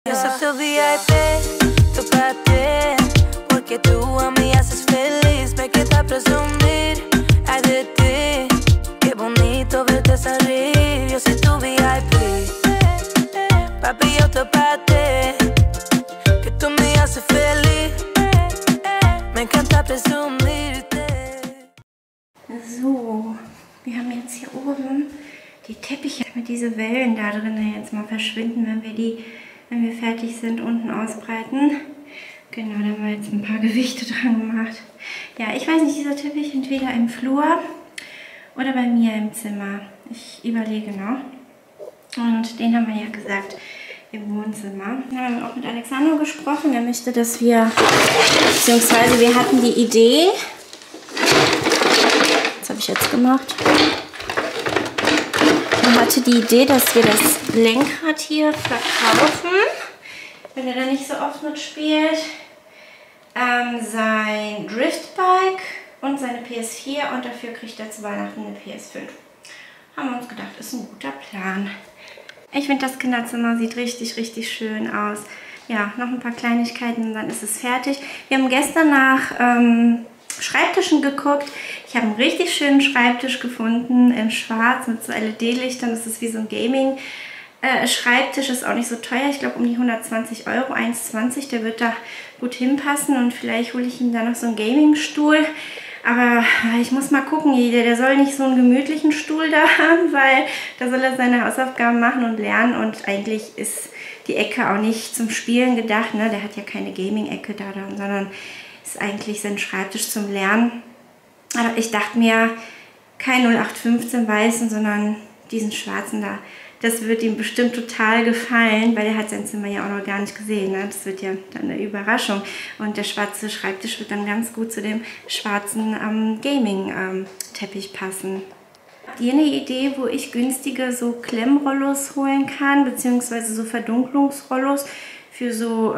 Yo soy tu VIP, tu pa' ti, porque tú a mí haces feliz, me queda presumir, ay de ti, qué bonito verte salir. Yo soy tu VIP, papi, yo te pa' ti, que tú me haces feliz, me encanta presumirte. So, wir haben jetzt hier oben die Teppiche mit diesen Wellen da drin jetzt mal verschwinden, wenn wir fertig sind, unten ausbreiten. Genau, da haben wir jetzt ein paar Gewichte dran gemacht. Ja, ich weiß nicht, dieser Teppich entweder im Flur oder bei mir im Zimmer. Ich überlege noch. Und den haben wir ja gesagt im Wohnzimmer. Da haben wir auch mit Alexander gesprochen. Er möchte, dass wir, beziehungsweise wir hatten die Idee, das habe ich jetzt gemacht. Er hatte die Idee, dass wir das Lenkrad hier verkaufen, wenn er da nicht so oft mitspielt. Sein Driftbike und seine PS4 und dafür kriegt er zu Weihnachten eine PS5. Haben wir uns gedacht, ist ein guter Plan. Ich finde, das Kinderzimmer sieht richtig, richtig schön aus. Ja, noch ein paar Kleinigkeiten und dann ist es fertig. Wir haben gestern nach Schreibtischen geguckt. Ich habe einen richtig schönen Schreibtisch gefunden in schwarz mit so LED-Lichtern. Das ist wie so ein Gaming-Schreibtisch, ist auch nicht so teuer. Ich glaube um die 120 Euro, 1,20. Der wird da gut hinpassen und vielleicht hole ich ihm da noch so einen Gaming-Stuhl. Aber ich muss mal gucken, der soll nicht so einen gemütlichen Stuhl da haben, weil da soll er seine Hausaufgaben machen und lernen und eigentlich ist die Ecke auch nicht zum Spielen gedacht, ne? Der hat ja keine Gaming-Ecke da, sondern ist eigentlich sein Schreibtisch zum Lernen. Aber ich dachte mir, kein 0815 weißen, sondern diesen schwarzen da. Das wird ihm bestimmt total gefallen, weil er hat sein Zimmer ja auch noch gar nicht gesehen. Ne? Das wird ja dann eine Überraschung. Und der schwarze Schreibtisch wird dann ganz gut zu dem schwarzen Gaming-Teppich passen. Hier eine Idee, wo ich günstige so Klemmrollos holen kann, beziehungsweise so Verdunklungsrollos für so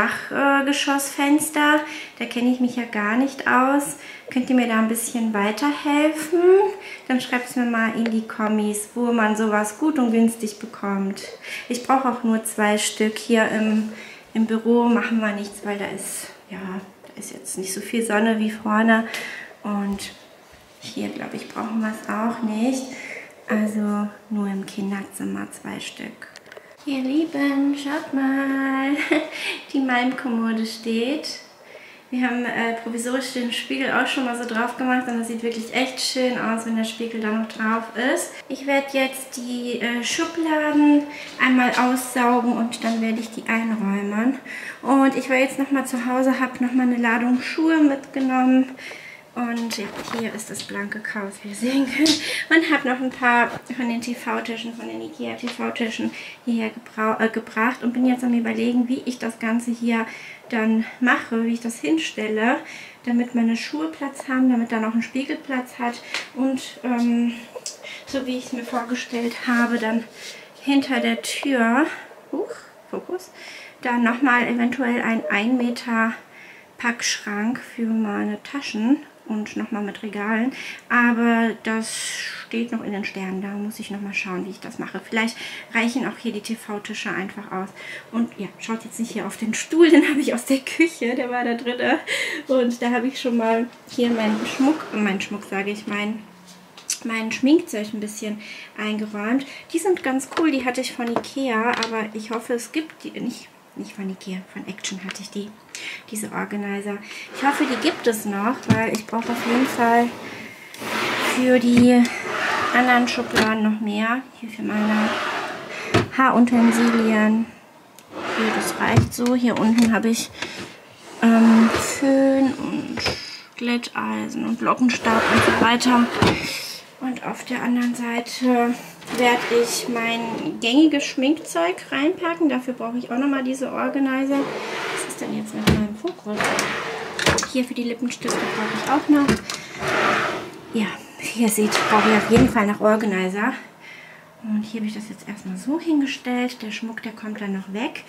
Dachgeschossfenster. Da kenne ich mich ja gar nicht aus. Könnt ihr mir da ein bisschen weiterhelfen? Dann schreibt es mir mal in die Kommis, wo man sowas gut und günstig bekommt. Ich brauche auch nur 2 Stück. Hier im Büro machen wir nichts, weil da ist jetzt nicht so viel Sonne wie vorne. Und hier, glaube ich, brauchen wir es auch nicht. Also nur im Kinderzimmer 2 Stück. Ihr Lieben, schaut mal, die Malmkommode steht. Wir haben provisorisch den Spiegel auch schon mal so drauf gemacht und das sieht wirklich echt schön aus, wenn der Spiegel da noch drauf ist. Ich werde jetzt die Schubladen einmal aussaugen und dann werde ich die einräumen. Und ich war jetzt nochmal zu Hause, habe nochmal eine Ladung Schuhe mitgenommen. Und hier ist das blanke Chaos, wie ihr sehen könnt. Und habe noch ein paar von den TV-Tischen, von den IKEA TV-Tischen hierher gebracht. Und bin jetzt am Überlegen, wie ich das Ganze hier dann mache, wie ich das hinstelle, damit meine Schuhe Platz haben, damit da noch ein Spiegel Platz hat. Und so wie ich es mir vorgestellt habe, dann hinter der Tür, Fokus, dann nochmal eventuell ein 1 Meter Packschrank für meine Taschen. Und nochmal mit Regalen. Aber das steht noch in den Sternen. Da muss ich nochmal schauen, wie ich das mache. Vielleicht reichen auch hier die TV-Tische einfach aus. Und ja, schaut jetzt nicht hier auf den Stuhl. Den habe ich aus der Küche. Der war da drin. Und da habe ich schon mal hier meinen mein Schminkzeug ein bisschen eingeräumt. Die sind ganz cool. Die hatte ich von Ikea. Aber ich hoffe, es gibt die nicht von Ikea, von Action hatte ich diese Organizer. Ich hoffe, die gibt es noch, weil ich brauche auf jeden Fall für die anderen Schubladen noch mehr. Hier für meine Haarutensilien. Hier, das reicht so. Hier unten habe ich Föhn und Glätteisen und Lockenstab und so weiter. Und auf der anderen Seite werde ich mein gängiges Schminkzeug reinpacken. Dafür brauche ich auch nochmal diese Organizer. Was ist denn jetzt mit meinem Fokus? Hier für die Lippenstifte brauche ich auch noch. Ja, wie ihr seht, brauche ich auf jeden Fall noch Organizer. Und hier habe ich das jetzt erstmal so hingestellt. Der Schmuck, der kommt dann noch weg.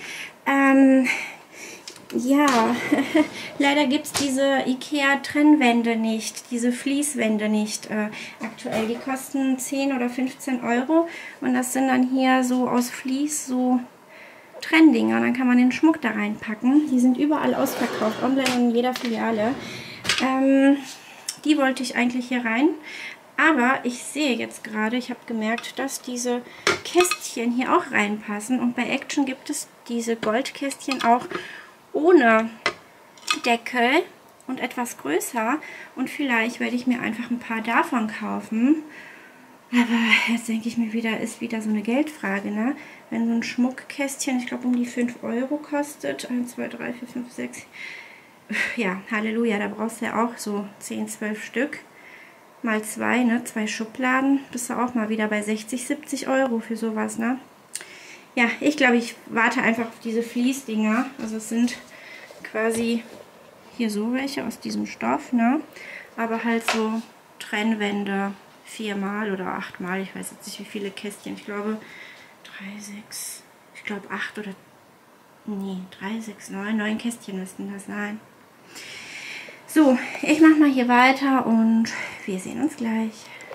Ja, leider gibt es diese Ikea-Trennwände nicht, diese Fließwände nicht aktuell. Die kosten 10 oder 15 Euro und das sind dann hier so aus Vlies so Trenndinger. Und dann kann man den Schmuck da reinpacken. Die sind überall ausverkauft, online und in jeder Filiale. Die wollte ich eigentlich hier rein. Aber ich sehe jetzt gerade, ich habe gemerkt, dass diese Kästchen hier auch reinpassen. Und bei Action gibt es diese Goldkästchen auch ohne Deckel und etwas größer. Und vielleicht werde ich mir einfach ein paar davon kaufen. Aber jetzt denke ich mir wieder, ist wieder so eine Geldfrage, ne? Wenn so ein Schmuckkästchen, ich glaube um die 5 Euro kostet. 1, 2, 3, 4, 5, 6. Ja, Halleluja, da brauchst du ja auch so 10, 12 Stück. Mal 2, ne? 2 Schubladen. Bist du auch mal wieder bei 60, 70 Euro für sowas, ne? Ja, ich glaube, ich warte einfach auf diese Fließdinger. Also es sind quasi hier so welche aus diesem Stoff, ne? Aber halt so Trennwände 4-mal oder 8-mal. Ich weiß jetzt nicht, wie viele Kästchen. Ich glaube 3, 6, ich glaube 8 oder... Nee, 3, 6, 9 Kästchen müssten das sein. So, ich mache mal hier weiter und wir sehen uns gleich.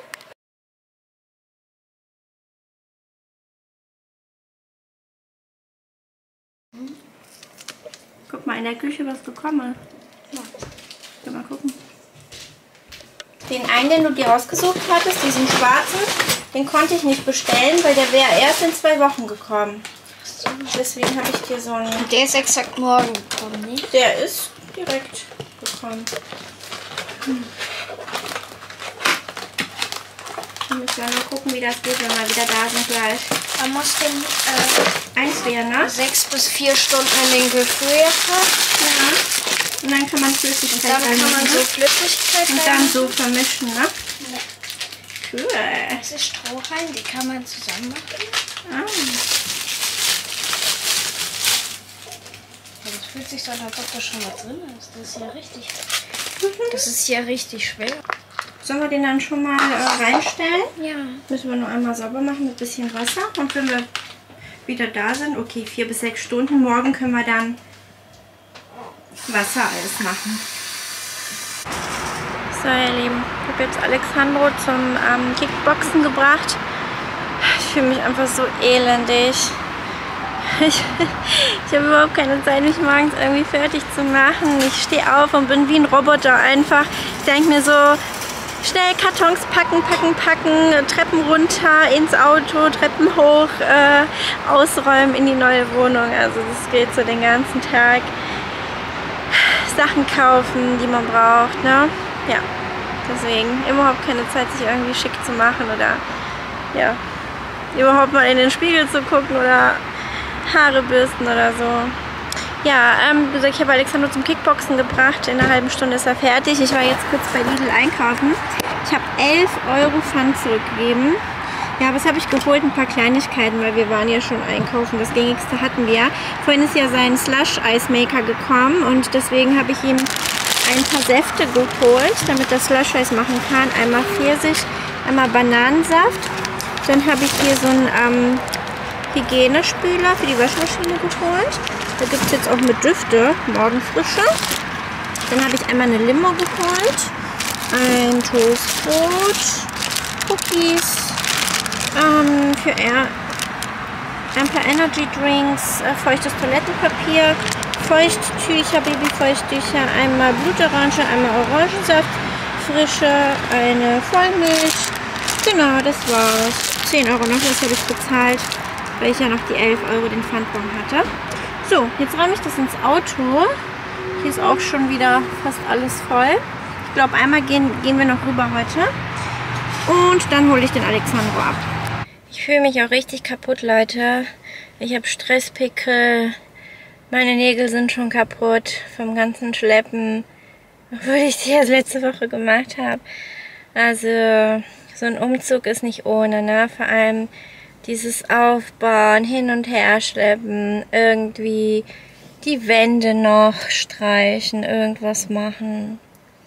Guck mal in der Küche, was bekomme. Ja. Mal gucken. Den einen, den du dir ausgesucht hattest, diesen schwarzen, den konnte ich nicht bestellen, weil der wäre erst in 2 Wochen gekommen. Deswegen habe ich dir so einen... Der ist exakt morgen gekommen, nicht? Der ist direkt gekommen. Ich muss ja nur gucken, wie das geht, wenn wir wieder da sind gleich. Man muss den 1 wäre, ne? 6 bis 4 Stunden in den Gefrierfach. Ja. Und dann kann man Flüssigkeit Dann kann man so rein, Flüssigkeit und dann so vermischen, ne? Ja. Cool. Das ist Strohhalm, die kann man zusammen machen. Ah. Das fühlt sich so an, als ob da schon was drin ist. Das ist ja richtig schwer. Sollen wir den dann schon mal reinstellen? Ja. Müssen wir nur einmal sauber machen mit ein bisschen Wasser. Und wenn wir wieder da sind, okay, 4 bis 6 Stunden, morgen können wir dann Wassereis machen. So, ihr Lieben, ich habe jetzt Alexandro zum Kickboxen gebracht. Ich fühle mich einfach so elendig. Ich habe überhaupt keine Zeit, mich morgens irgendwie fertig zu machen. Ich stehe auf und bin wie ein Roboter einfach. Ich denke mir so, schnell Kartons packen, Treppen runter, ins Auto, Treppen hoch, ausräumen in die neue Wohnung. Also das geht so den ganzen Tag. Sachen kaufen, die man braucht, ne? Ja, deswegen überhaupt keine Zeit, sich irgendwie schick zu machen oder ja, überhaupt mal in den Spiegel zu gucken oder Haare bürsten oder so. Ja, wie gesagt, ich habe Alexandro zum Kickboxen gebracht. In einer halben Stunde ist er fertig. Ich war jetzt kurz bei Lidl einkaufen. Ich habe 11 Euro Pfand zurückgegeben. Ja, was habe ich geholt? Ein paar Kleinigkeiten, weil wir waren ja schon einkaufen. Das Gängigste hatten wir. Vorhin ist ja sein Slush-Eismaker gekommen und deswegen habe ich ihm ein paar Säfte geholt, damit er Slush-Eis machen kann. Einmal Pfirsich, einmal Bananensaft. Dann habe ich hier so einen Hygienespüler für die Waschmaschine geholt. Da gibt es jetzt auch mit Düfte, Morgenfrische. Dann habe ich einmal eine Limo geholt, ein Toastbrot, Cookies, für ein paar Energy Drinks, feuchtes Toilettenpapier, Feuchttücher, Babyfeuchttücher, einmal Blutorange, einmal Orangensaft, frische, eine Vollmilch. Genau, das war's. 10 Euro noch, das habe ich bezahlt, weil ich ja noch die 11 Euro den Pfandbon hatte. So, jetzt räume ich das ins Auto. Hier ist auch schon wieder fast alles voll. Ich glaube, einmal gehen wir noch rüber heute. Und dann hole ich den Alexandro ab. Ich fühle mich auch richtig kaputt, Leute. Ich habe Stresspickel. Meine Nägel sind schon kaputt vom ganzen Schleppen. Obwohl ich die erst letzte Woche gemacht habe. Also, so ein Umzug ist nicht ohne, ne? Vor allem dieses Aufbauen, hin und her schleppen, irgendwie die Wände noch streichen, irgendwas machen.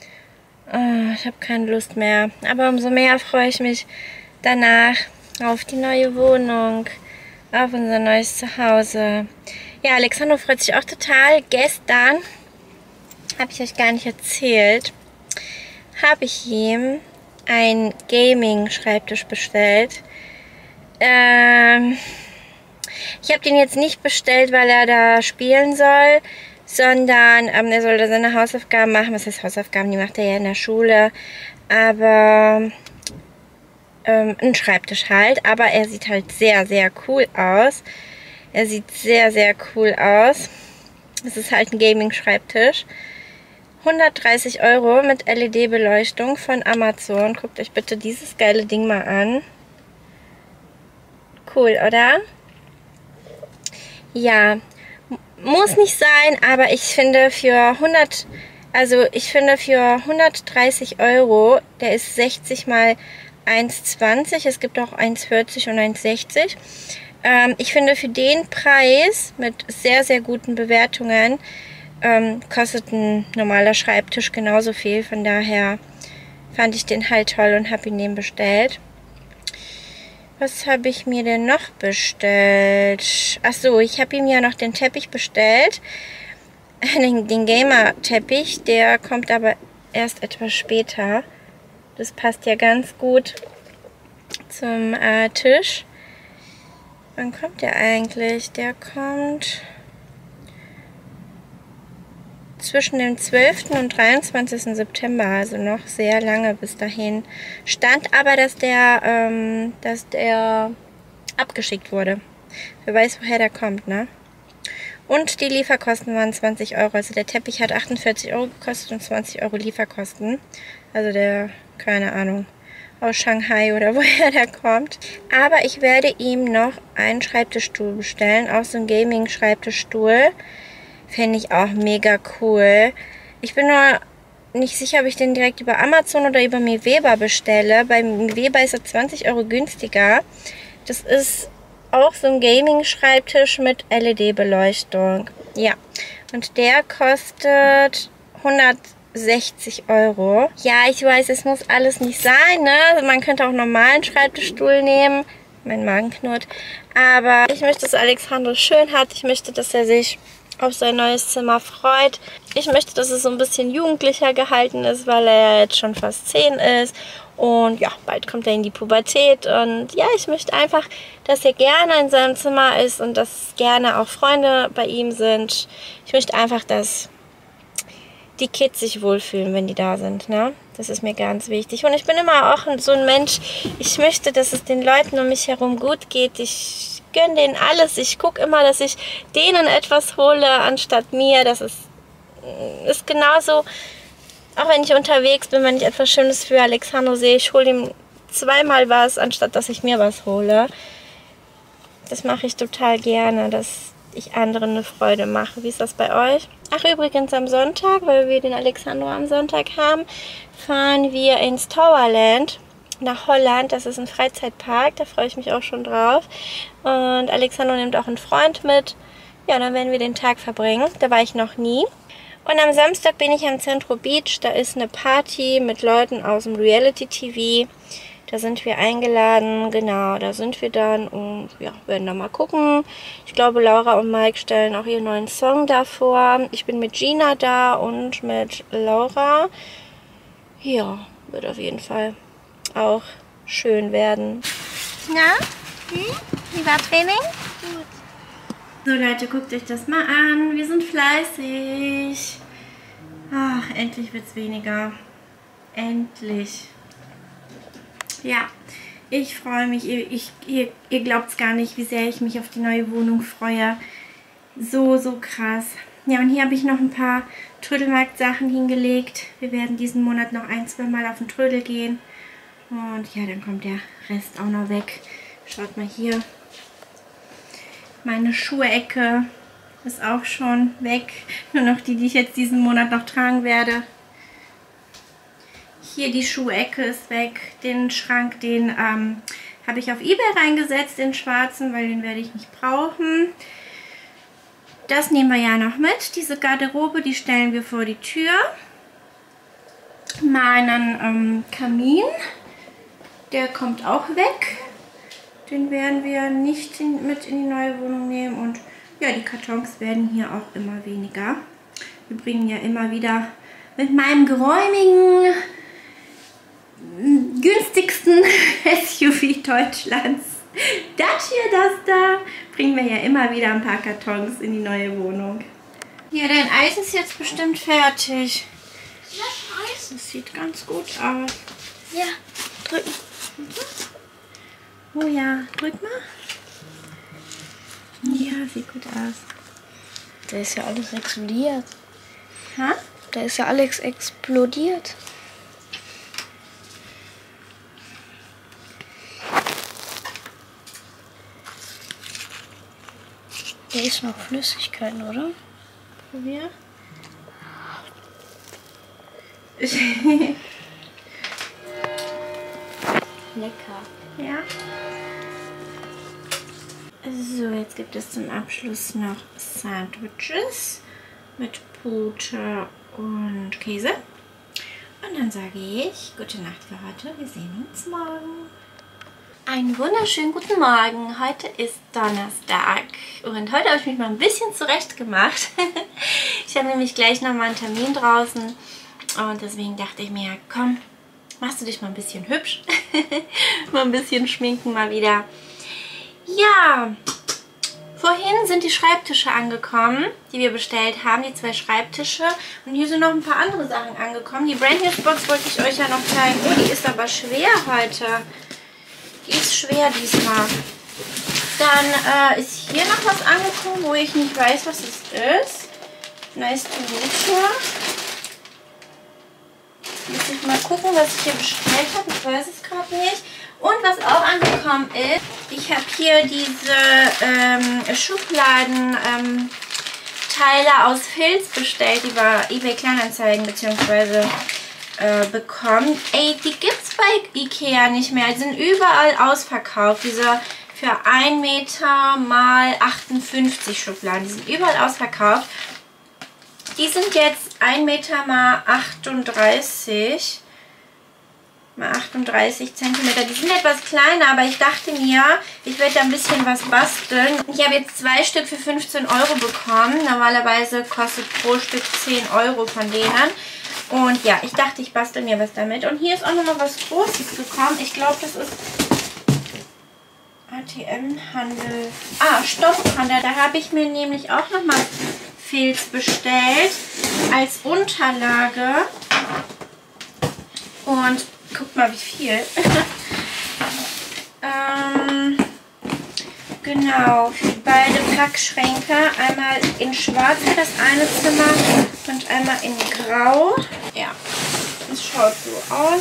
Oh, ich habe keine Lust mehr. Aber umso mehr freue ich mich danach auf die neue Wohnung, auf unser neues Zuhause. Ja, Alexandro freut sich auch total. Gestern, habe ich euch gar nicht erzählt, habe ich ihm einen Gaming-Schreibtisch bestellt. Ich habe den jetzt nicht bestellt, weil er da spielen soll, sondern er soll da seine Hausaufgaben machen. Was heißt Hausaufgaben? Die macht er ja in der Schule. Aber ein Schreibtisch halt. Aber er sieht halt sehr, sehr cool aus. Er sieht sehr, sehr cool aus. Es ist halt ein Gaming-Schreibtisch. 130 € mit LED-Beleuchtung von Amazon. Guckt euch bitte dieses geile Ding mal an. Cool, oder? Ja, muss nicht sein, aber ich finde für 130 €, der ist 60 mal 1,20. Es gibt auch 1,40 und 1,60. Ich finde für den Preis mit sehr, sehr guten Bewertungen kostet ein normaler Schreibtisch genauso viel. Von daher fand ich den halt toll und habe ihn bestellt. Was habe ich mir denn noch bestellt? Achso, ich habe ihm ja noch den Teppich bestellt. Den Gamer-Teppich, der kommt aber erst etwas später. Das passt ja ganz gut zum Tisch. Wann kommt der eigentlich? Der kommt zwischen dem 12. und 23. September, also noch sehr lange bis dahin. Stand aber, dass der abgeschickt wurde. Wer weiß, woher der kommt, ne? Und die Lieferkosten waren 20 €. Also der Teppich hat 48 € gekostet und 20 € Lieferkosten. Also der, keine Ahnung, aus Shanghai oder woher der kommt. Aber ich werde ihm noch einen Schreibtischstuhl bestellen, auch so einen Gaming-Schreibtischstuhl. Fände ich auch mega cool. Ich bin nur nicht sicher, ob ich den direkt über Amazon oder über Miweber bestelle. Bei Miweber ist er 20 € günstiger. Das ist auch so ein Gaming-Schreibtisch mit LED-Beleuchtung. Ja, und der kostet 160 €. Ja, ich weiß, es muss alles nicht sein, ne? Man könnte auch einen normalen Schreibtischstuhl nehmen. Mein Magen knurrt. Aber ich möchte, dass Alexandro schön hat. Ich möchte, dass er sich auf sein neues Zimmer freut. Ich möchte, dass es so ein bisschen jugendlicher gehalten ist, weil er jetzt schon fast 10 ist. Und ja, bald kommt er in die Pubertät. Und ja, ich möchte einfach, dass er gerne in seinem Zimmer ist und dass gerne auch Freunde bei ihm sind. Ich möchte einfach, dass die Kids sich wohlfühlen, wenn die da sind, ne? Das ist mir ganz wichtig. Und ich bin immer auch so ein Mensch, ich möchte, dass es den Leuten um mich herum gut geht. Ich gönne denen alles. Ich gucke immer, dass ich denen etwas hole, anstatt mir. Das ist genauso, auch wenn ich unterwegs bin, wenn ich etwas Schönes für Alexandro sehe, ich hole ihm zweimal was, anstatt dass ich mir was hole. Das mache ich total gerne, dass ich anderen eine Freude mache. Wie ist das bei euch? Ach, übrigens am Sonntag, weil wir den Alexandro am Sonntag haben, fahren wir ins Towerland nach Holland. Das ist ein Freizeitpark, da freue ich mich auch schon drauf. Und Alexandro nimmt auch einen Freund mit. Ja, dann werden wir den Tag verbringen. Da war ich noch nie. Und am Samstag bin ich am Centro Beach. Da ist eine Party mit Leuten aus dem Reality-TV. Da sind wir eingeladen, genau, da sind wir dann und ja, werden da mal gucken. Ich glaube, Laura und Mike stellen auch ihren neuen Song da vor. Ich bin mit Gina da und mit Laura. Ja, wird auf jeden Fall auch schön werden. Na, wie war Training? Gut. So Leute, guckt euch das mal an. Wir sind fleißig. Ach, endlich wird's weniger. Endlich. Ja, ich freue mich. Ihr glaubt es gar nicht, wie sehr ich mich auf die neue Wohnung freue. So, so krass. Ja, und hier habe ich noch ein paar Trödelmarkt-Sachen hingelegt. Wir werden diesen Monat noch 1-2 Mal auf den Trödel gehen. Und ja, dann kommt der Rest auch noch weg. Schaut mal hier. Meine Schuhecke ist auch schon weg. Nur noch die ich jetzt diesen Monat noch tragen werde. Hier die Schuhecke ist weg. Den Schrank, den habe ich auf eBay reingesetzt, den schwarzen, weil den werde ich nicht brauchen. Das nehmen wir ja noch mit. Diese Garderobe, die stellen wir vor die Tür. Meinen Kamin, der kommt auch weg. Den werden wir nicht mit in die neue Wohnung nehmen. Und ja, die Kartons werden hier auch immer weniger. Wir bringen ja immer wieder mit meinem geräumigen, günstigsten SUV Deutschlands Das hier, das da, bringen wir ja immer wieder ein paar Kartons in die neue Wohnung. Ja, dein Eis ist jetzt bestimmt fertig. Das Eis? Das sieht ganz gut aus. Ja, drücken. Oh ja, drück mal. Ja, sieht gut aus. Da ist ja alles explodiert. Ha? Da ist ja alles explodiert. Da ist noch Flüssigkeit, oder? Probier. Lecker. Ja. So, jetzt gibt es zum Abschluss noch Sandwiches mit Butter und Käse. Und dann sage ich gute Nacht für heute. Wir sehen uns morgen. Einen wunderschönen guten Morgen. Heute ist Donnerstag und heute habe ich mich mal ein bisschen zurecht gemacht. Ich habe nämlich gleich nochmal einen Termin draußen und deswegen dachte ich mir, komm, machst du dich mal ein bisschen hübsch. Mal ein bisschen schminken mal wieder. Ja, vorhin sind die Schreibtische angekommen, die wir bestellt haben, die 2 Schreibtische. Und hier sind noch ein paar andere Sachen angekommen. Die Brand New Box wollte ich euch ja noch zeigen. Oh, die ist aber schwer heute. Die ist schwer diesmal. Dann ist hier noch was angekommen, wo ich nicht weiß, was es ist. Nice to meet you. Muss ich mal gucken, was ich hier bestellt habe. Ich weiß es gerade nicht. Und was auch angekommen ist, ich habe hier diese Schubladen Teile aus Filz bestellt, die bei eBay Kleinanzeigen bzw. bekommen. Ey, die gibt's bei Ikea nicht mehr. Die sind überall ausverkauft. Diese für 1 Meter mal 58 Schubladen. Die sind überall ausverkauft. Die sind jetzt 1 Meter mal 38 Zentimeter. Die sind etwas kleiner, aber ich dachte mir, ich werde da ein bisschen was basteln. Ich habe jetzt 2 Stück für 15 Euro bekommen. Normalerweise kostet pro Stück 10 Euro von denen. Und ja, ich dachte, ich bastel mir was damit. Und hier ist auch nochmal was Großes gekommen. Ich glaube, das ist ATM-Handel. Ah, Stoffhandel. Da habe ich mir nämlich auch nochmal Filz bestellt als Unterlage. Und guck mal, wie viel. Genau, für beide Packschränke. Einmal in schwarz für das eine Zimmer und einmal in grau. Ja, das schaut so aus.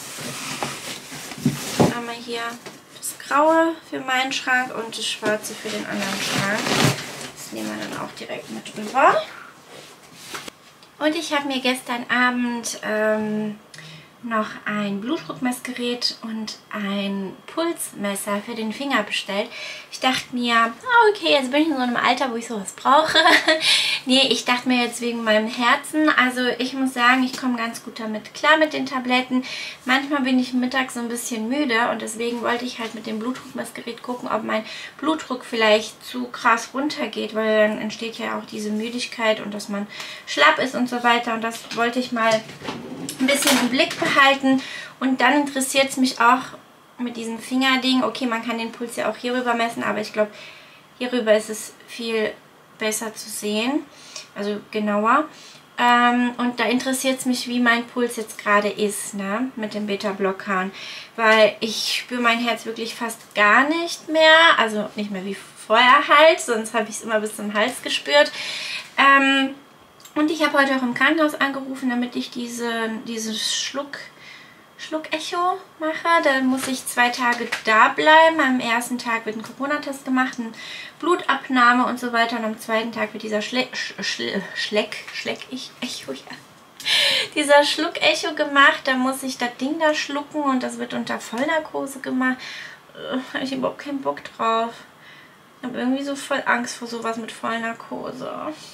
Einmal hier das graue für meinen Schrank und das schwarze für den anderen Schrank. Das nehmen wir dann auch direkt mit rüber. Und ich habe mir gestern Abend noch ein Blutdruckmessgerät und ein Pulsmesser für den Finger bestellt. Ich dachte mir, oh okay, jetzt bin ich in so einem Alter, wo ich sowas brauche. Nee, ich dachte mir jetzt wegen meinem Herzen, also ich muss sagen, ich komme ganz gut damit klar mit den Tabletten. Manchmal bin ich mittags so ein bisschen müde und deswegen wollte ich halt mit dem Blutdruckmessgerät gucken, ob mein Blutdruck vielleicht zu krass runtergeht, weil dann entsteht ja auch diese Müdigkeit und dass man schlapp ist und so weiter. Und das wollte ich mal ein bisschen im Blick behalten. Und dann interessiert es mich auch mit diesem Fingerding. Okay, man kann den Puls ja auch hierüber messen, aber ich glaube, hierüber ist es viel besser zu sehen, also genauer. Und da interessiert es mich, wie mein Puls jetzt gerade ist, ne, mit den Beta-Blockern, weil ich spüre mein Herz wirklich fast gar nicht mehr, also nicht mehr wie vorher halt, sonst habe ich es immer bis zum Hals gespürt. Und ich habe heute auch im Krankenhaus angerufen, damit ich dieses Schluck-Echo mache. Da muss ich 2 Tage da bleiben. Am ersten Tag wird ein Corona-Test gemacht, eine Blutabnahme und so weiter. Und am zweiten Tag wird dieser dieser Schluck-Echo gemacht. Da muss ich das Ding da schlucken und das wird unter Vollnarkose gemacht. Da habe ich überhaupt keinen Bock drauf. Ich habe irgendwie so voll Angst vor sowas mit Vollnarkose.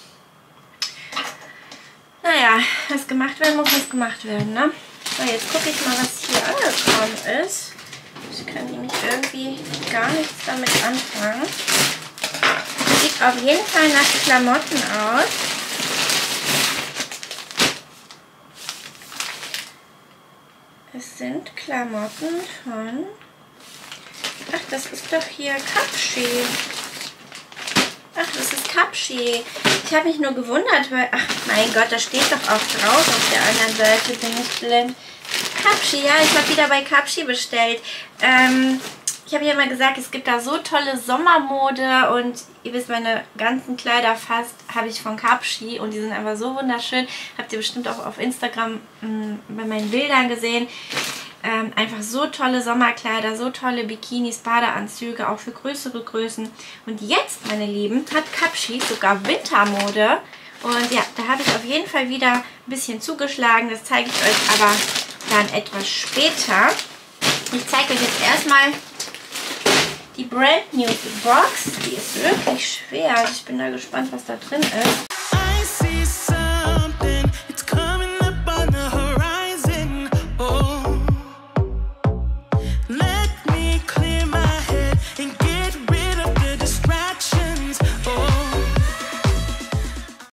Naja, was gemacht werden muss, muss gemacht werden, ne? So, jetzt gucke ich mal, was hier angekommen ist. Ich kann nämlich irgendwie gar nichts damit anfangen. Sieht auf jeden Fall nach Klamotten aus. Es sind Klamotten von Ach, das ist doch hier Kapschi. Ach, das ist Kapschi. Ich habe mich nur gewundert, weil... Ach, mein Gott, da steht doch auch drauf. Auf der anderen Seite bin ich blind. Kapschi, ja, ich habe wieder bei Kapschi bestellt. Ich habe ja mal gesagt, es gibt da so tolle Sommermode und ihr wisst, meine ganzen Kleider fast habe ich von Kapschi und die sind einfach so wunderschön. Habt ihr bestimmt auch auf Instagram bei meinen Bildern gesehen. Einfach so tolle Sommerkleider, so tolle Bikinis, Badeanzüge, auch für größere Größen. Und jetzt, meine Lieben, hat Kapschi sogar Wintermode. Und ja, da habe ich auf jeden Fall wieder ein bisschen zugeschlagen. Das zeige ich euch aber dann etwas später. Ich zeige euch jetzt erstmal die Brand New Box. Die ist wirklich schwer. Ich bin da gespannt, was da drin ist.